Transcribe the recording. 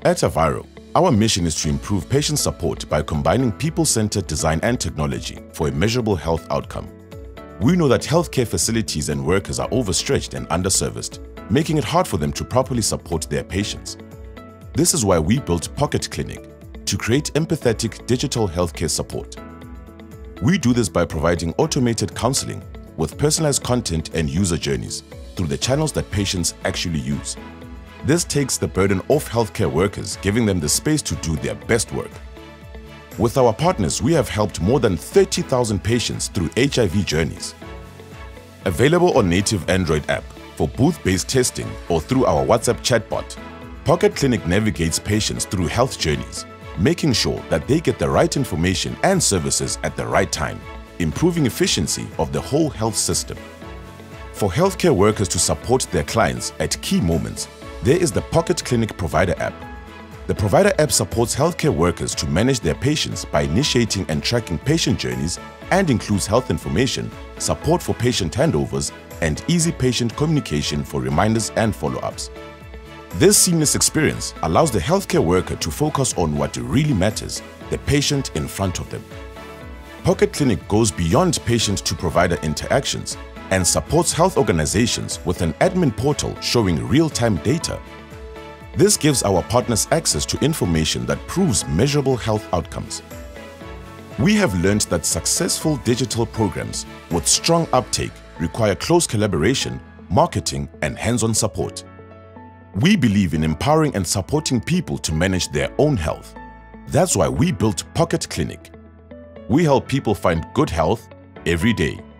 At Aviro, our mission is to improve patient support by combining people-centered design and technology for a measurable health outcome. We know that healthcare facilities and workers are overstretched and underserviced, making it hard for them to properly support their patients. This is why we built Pocket Clinic, to create empathetic digital healthcare support. We do this by providing automated counseling with personalized content and user journeys through the channels that patients actually use. This takes the burden off healthcare workers, giving them the space to do their best work. With our partners, we have helped more than 30,000 patients through HIV journeys. Available on native Android app for booth-based testing or through our WhatsApp chatbot, Pocket Clinic navigates patients through health journeys, making sure that they get the right information and services at the right time, improving efficiency of the whole health system. For healthcare workers to support their clients at key moments, there is the Pocket Clinic Provider app. The Provider app supports healthcare workers to manage their patients by initiating and tracking patient journeys and includes health information, support for patient handovers, and easy patient communication for reminders and follow-ups. This seamless experience allows the healthcare worker to focus on what really matters, the patient in front of them. Pocket Clinic goes beyond patient-to-provider interactions and supports health organizations with an admin portal showing real-time data. This gives our partners access to information that proves measurable health outcomes. We have learned that successful digital programs with strong uptake require close collaboration, marketing, and hands-on support. We believe in empowering and supporting people to manage their own health. That's why we built Pocket Clinic. We help people find good health every day.